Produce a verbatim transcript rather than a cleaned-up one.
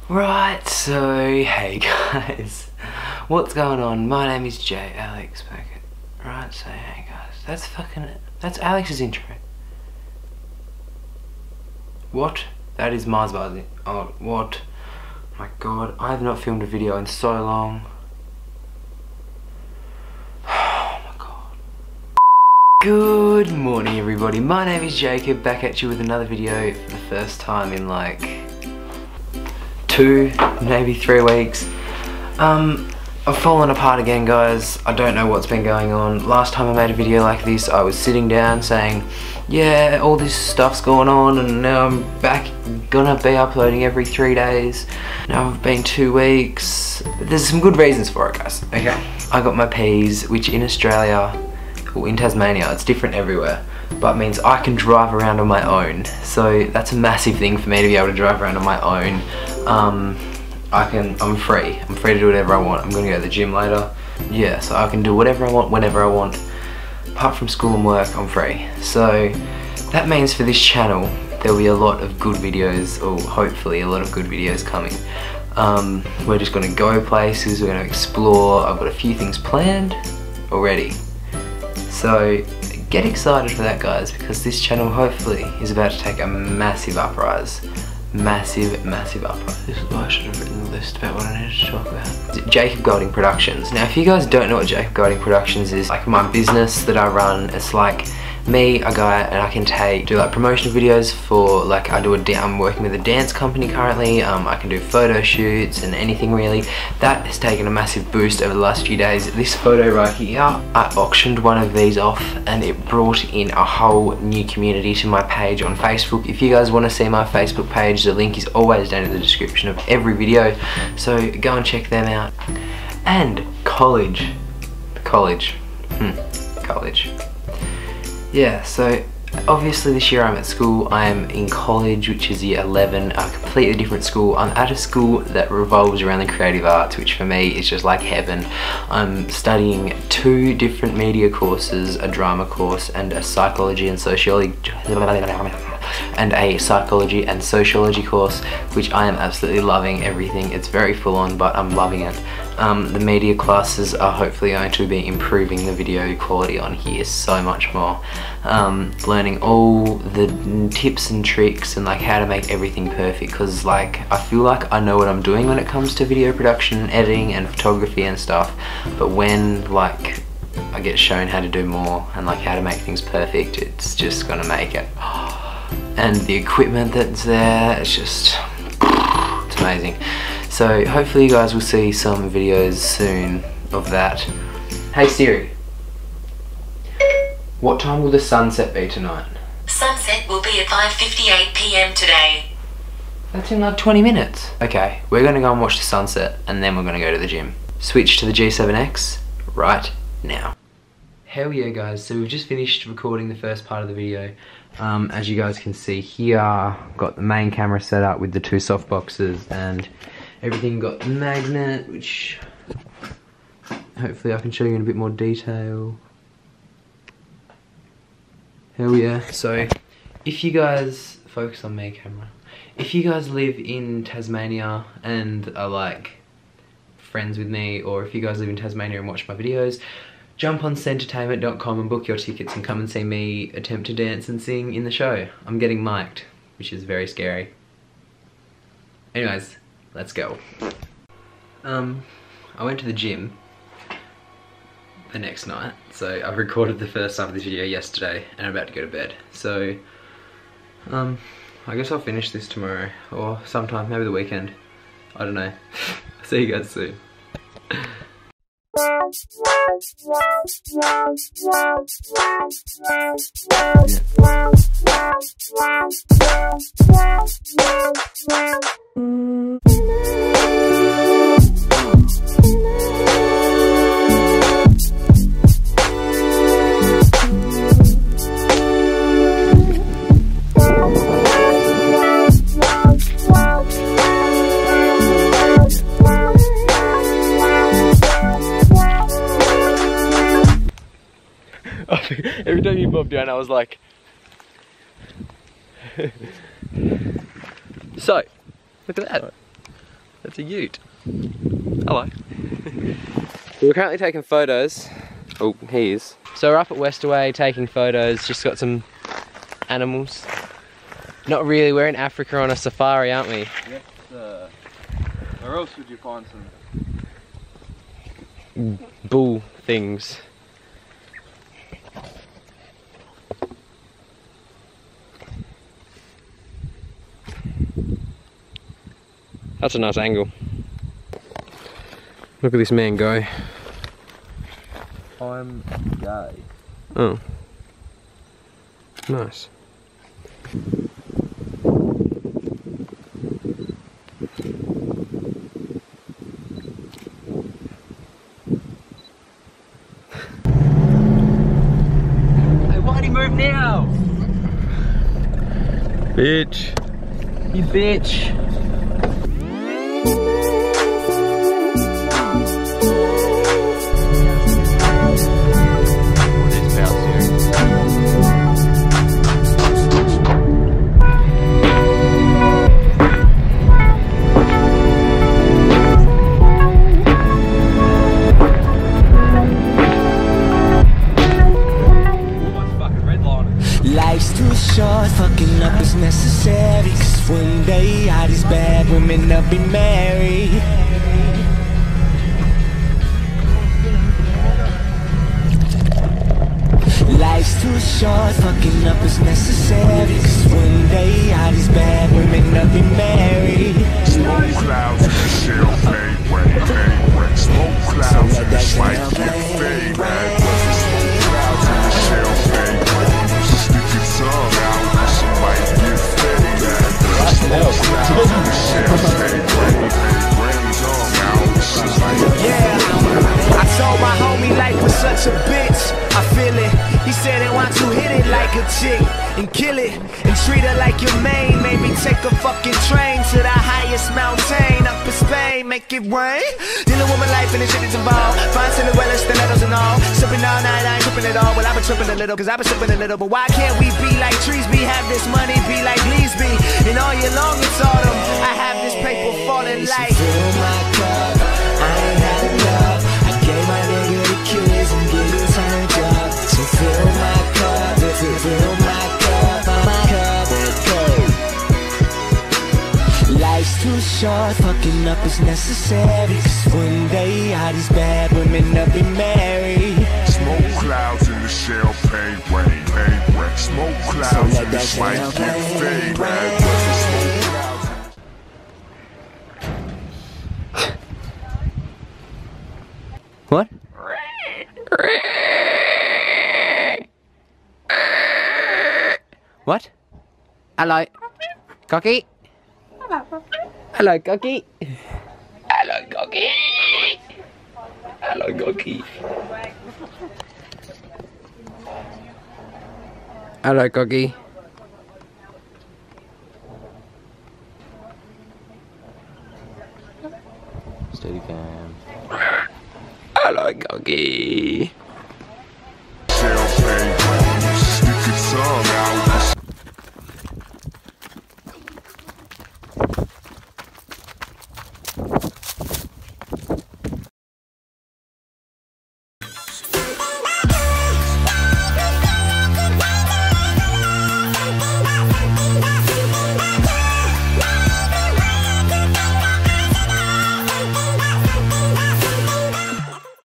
Right, so hey guys, what's going on? My name is Jay Alex Packet. Right, so hey guys, that's fucking that's Alex's intro. What? That is Mars Buzzy. Oh, what? My god, I have not filmed a video in so long. Oh my god. Good morning everybody, my name is Jacob, back at you with another video for the first time in like two, maybe three weeks. Um, I've fallen apart again guys, I don't know what's been going on. Last time I made a video like this, I was sitting down saying, yeah, all this stuff's going on, and now I'm back, gonna be uploading every three days. Now I've been two weeks. There's some good reasons for it guys, okay? I got my P's, which in Australia, or in Tasmania, it's different everywhere, but means I can drive around on my own. So that's a massive thing for me to be able to drive around on my own. Um, I can, I'm free. I'm free to do whatever I want. I'm gonna go to the gym later. Yeah, so I can do whatever I want, whenever I want. Apart from school and work, I'm free. So that means for this channel, there'll be a lot of good videos, or hopefully a lot of good videos coming. Um, we're just gonna go places, we're gonna explore. I've got a few things planned already. So get excited for that guys, because this channel hopefully is about to take a massive uprise. Massive, massive uprise. This is why I should have written the list about what I needed to talk about. Jacob Golding Productions. Now if you guys don't know what Jacob Golding Productions is, like my business that I run, it's like me, a guy, and I can take, do like promotional videos for, like I do a, I'm working with a dance company currently, um, I can do photo shoots and anything really. That has taken a massive boost over the last few days. This photo right here, I auctioned one of these off and it brought in a whole new community to my page on Facebook. If you guys want to see my Facebook page, the link is always down in the description of every video, so go and check them out. And college, college, hmm, college. Yeah, so obviously this year I'm at school. I am in college, which is year eleven, a completely different school. I'm at a school that revolves around the creative arts, which for me is just like heaven. I'm studying two different media courses, a drama course and a psychology and sociology and a psychology and sociology course, which I am absolutely loving everything. It's very full on, but I'm loving it. Um, the media classes are hopefully going to be improving the video quality on here so much more. Um, learning all the tips and tricks and like how to make everything perfect, because like I feel like I know what I'm doing when it comes to video production and editing and photography and stuff, but when like I get shown how to do more and like how to make things perfect, it's just gonna make it. And the equipment that's there, it's just, it's amazing. So hopefully you guys will see some videos soon of that. Hey Siri, what time will the sunset be tonight? Sunset will be at five fifty-eight p m today. That's in like twenty minutes. Okay, we're gonna go and watch the sunset and then we're gonna go to the gym. Switch to the G seven X right now. Hell yeah guys, so we've just finished recording the first part of the video. Um, as you guys can see here, got the main camera set up with the two soft boxes and everything. Got the magnet, which hopefully I can show you in a bit more detail. Hell yeah. So if you guys, focus on me camera, if you guys live in Tasmania and are like friends with me, or if you guys live in Tasmania and watch my videos, jump on centertainment dot com and book your tickets and come and see me attempt to dance and sing in the show. I'm getting mic'd, which is very scary. Anyways, let's go. Um, I went to the gym the next night, so I recorded the first half of this video yesterday and I'm about to go to bed. So, um, I guess I'll finish this tomorrow or sometime, maybe the weekend. I don't know. See you guys soon. Every time you bobbed down I was like so, look at that. That's a ute. Hello. We're currently taking photos. Oh, he is. So we're up at Westaway taking photos, just got some animals. Not really, we're in Africa on a safari, aren't we? Yes, sir. Where else would you find some bull things? That's a nice angle. Look at this man go. I'm gay. Oh. Nice. Hey, why'd he move now? Bitch. You bitch. Life's too short, fucking up is necessary. Cause one day all these bad women will be married. Life's too short, fucking up is necessary. Cause one day all these bad women will be married. Smoke clouds in the shell, fade, rain, rain, rain. Smoke clouds in the slight, get fade, rain. Smoke clouds in the shell, fade, rain. Stick your tongue out, she might get fade, rain. Smoke clouds in the shell, fade, rain, rain. Tongue out, she might get fade. Yeah, I told my homie life was such a bitch. I feel it. He said they want to hit it like a chick and kill it and treat her like your main. Made me take a fucking train to the highest mountain up in Spain, make it rain. Dealing with my life and the shit that's involved. Find Cinderella, stilettos and all. Sipping all night, I ain't tripping at all. Well, I've been tripping a little, cause I've been sipping a little. But why can't we be like trees be? Have this money be like leaves be. And all year long it's autumn. I have this paper falling like fill my cup, I ain't had enough. I gave my nigga the keys and getting turned up. So fill my cup, fill my cup, my cup, cup. Life's too short, fucking up is necessary. Cause one day all these bad women will be married. Smoke clouds in the shell, paint, rain, paint, rain. Smoke clouds in the slight, get fade, rain. What? What? Hello. Cocky? Hello, Cocky. Hello, Cocky. Hello, Cocky. Hello, Cocky. Steady cam. Hello, Cocky.